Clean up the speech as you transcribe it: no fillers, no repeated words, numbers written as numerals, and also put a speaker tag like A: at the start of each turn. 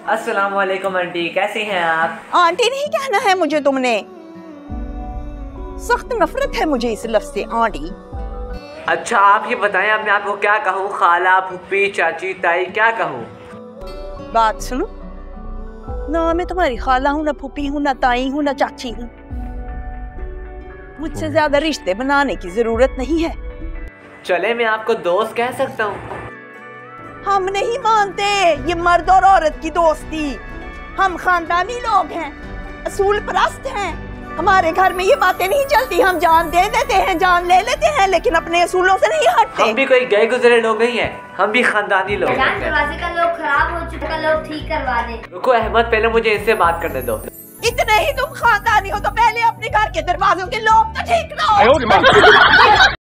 A: अस्सलाम वालेकुम आंटी, कैसी हैं आप?
B: आंटी नहीं कहना है मुझे तुमने, सख्त नफरत है मुझे इस लफ्ज़ से आंटी।
A: अच्छा आप ये बताएं, अब मैं आपको क्या कहूँ? खाला, फूफी, चाची, ताई, क्या कहूँ?
B: बात सुनो ना, मैं तुम्हारी खाला हूँ, ना फूफी हूँ, ना ताई हूँ, ना चाची हूँ। मुझसे ज्यादा रिश्ते बनाने की जरूरत नहीं है।
A: चले मैं आपको दोस्त कह सकता हूँ।
B: हम नहीं मानते ये मर्द और औरत की दोस्ती। हम खानदानी लोग हैं, असूल परस्त हैं। हमारे घर में ये बातें नहीं चलती। हम जान दे देते हैं, जान ले लेते हैं, लेकिन अपने असूलों से नहीं हटते।
A: हम भी कोई गए गुजरे लोग नहीं हैं, हम भी खानदानी लोग हैं।
C: दरवाजे का लोग खराब हो चुका, लोग ठीक करवा दे।
A: रुको अहमद, पहले मुझे इससे बात करने दो।
B: इतने ही तुम खानदानी हो तो पहले अपने घर के दरवाजों के लोग तो ठीक करो।